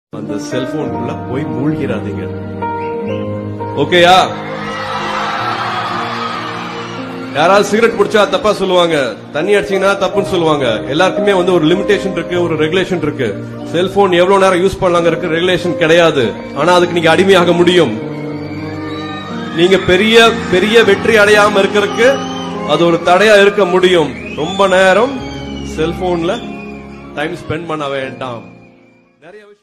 அந்த செல்போனுக்குள்ள போய் மூழ்கிறாதீங்க. ஓகேயா? யாராவது சிகரெட் குடிச்சா தப்பா சொல்லுவாங்க, தண்ணி அடிச்சீங்கன்னா தப்புன்னு சொல்லுவாங்க. எல்லாருக்குமே ஒரு லிமிடேஷன் இருக்கு, ஒரு ரெகுலேஷன் இருக்கு. செல்போன் எவ்வளவு நேரம் யூஸ் பண்ணலாங்க இருக்கு, ரெகுலேஷன் கிடையாது. ஆனா அதுக்கு நீங்க அடிமையாக முடியும். நீங்க பெரிய பெரிய வெற்றி அடையாம இருக்கிறதுக்கு அது ஒரு தடையா இருக்க முடியும். ரொம்ப நேரம் செல்போன்ல டைம் ஸ்பெண்ட் பண்ண வேண்டாம். நிறைய